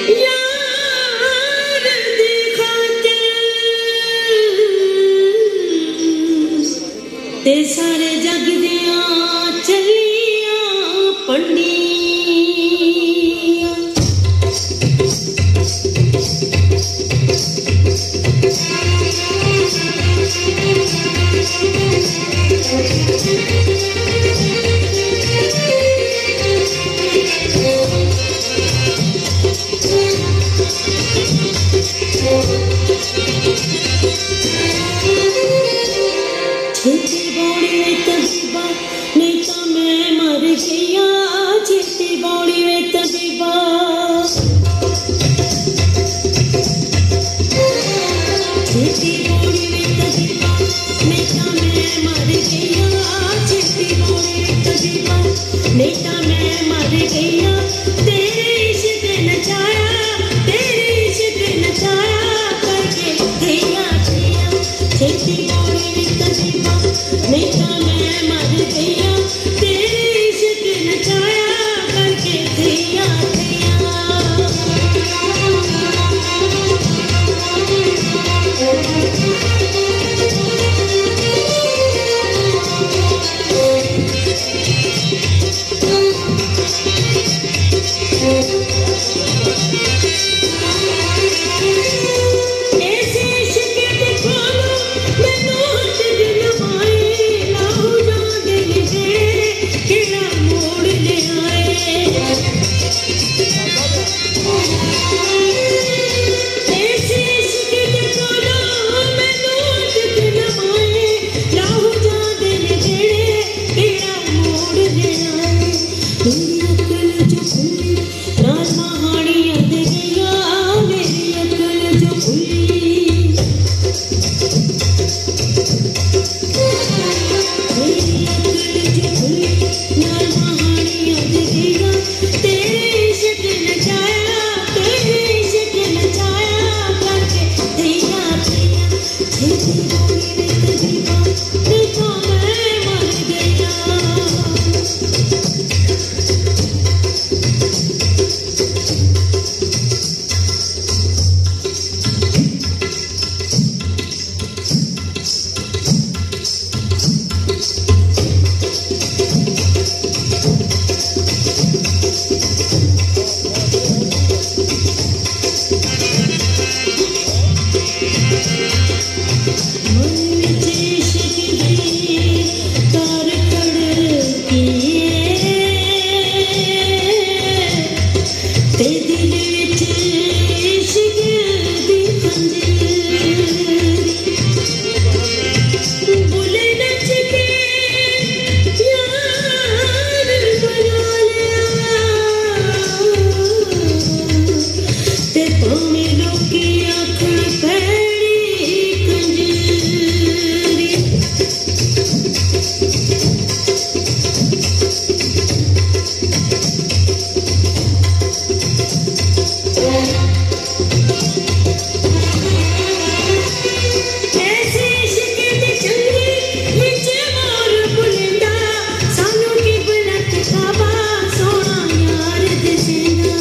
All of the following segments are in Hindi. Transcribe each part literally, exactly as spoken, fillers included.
यार दी खातिर ते सारे जग दियां चलियां पंडियां छेती बौड़ी वे तबीबा नहीं तो मैं मर गया छेती बौड़ी वे तबीबा छेती बौड़ी वे तबीबा नहीं तो मैं मर गया छेती बौड़ी वे तबीबा नहीं तो मैं मर गया तेरे इश्क नचाया तेरे इश्क नचाया करके गया गया छेती बौड़ी वे तबीबा नहीं तो मैं मर गया तेरे इश्क नचाया करके गया गया ऐसे इश्क दे खोलो मैनू हथ दिलवाए लाओ जान दिल दे केड़ा मोड़ ले आए ऐसे इश्क दे खोलो मैनू हथ दिलवाए लाओ जान दिल दे केड़ा मोड़ ले आए मेरी अकल जो खुली राज महाड़ियां दे गया मेरी अकल जो खुली मेरी अकल जो खुली नाल महाड़ियां दे गया तेरे इश्क नचाया तेरे इश्क नचाया करके गया गया छेती बौड़ी वे तबीबा नहीं तो मैं मर गया मन विच इश्क दी तार खड़किए ते दिल विच इश्क दी खंजरी बुले नच के यार बना लिया ते भावें लोकी आखण पैड़ी कंजरी ऐसे इश्क दी चंगी विच मोर बुलंदा सानू की बलक काबा सोना यार दिसेंदा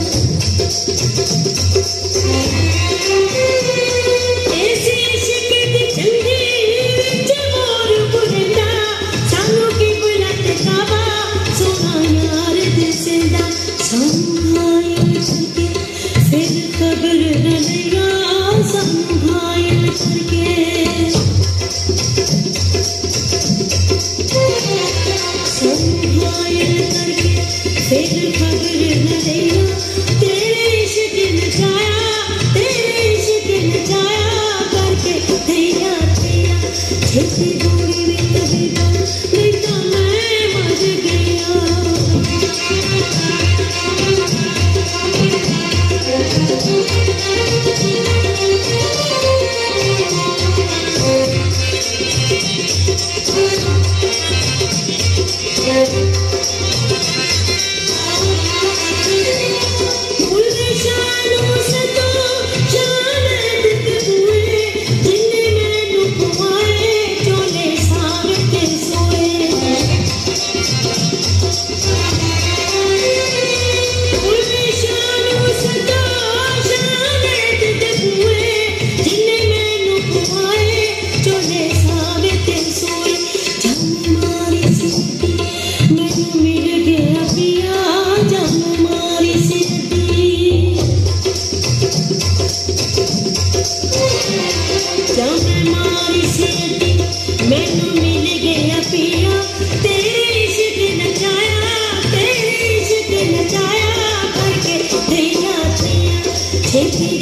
ऐसे इश्क दी चंगी विच मोर बुलंदा सानू की बलक काबा सोना यार दिसेंदा सानू घायल करके फिर खबर न लिया सानू घायल करके सानू घायल करके फिर खबर न लिया तेरे इश्क नचाया तेरे इश्क नचाया करके गया गया छेती बौड़ी वे तबीबा नहीं तो मैं मर गया छेती